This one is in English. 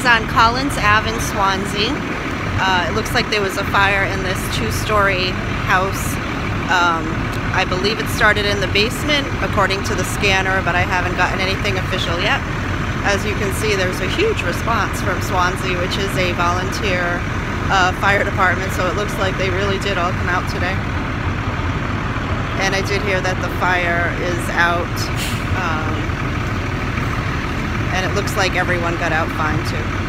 on Collins Ave in Swansea. It looks like there was a fire in this two-story house. I believe it started in the basement, according to the scanner, but I haven't gotten anything official yet. As you can see, there's a huge response from Swansea, which is a volunteer fire department, so it looks like they really did all come out today. And I did hear that the fire is out, and it looks like everyone got out fine too.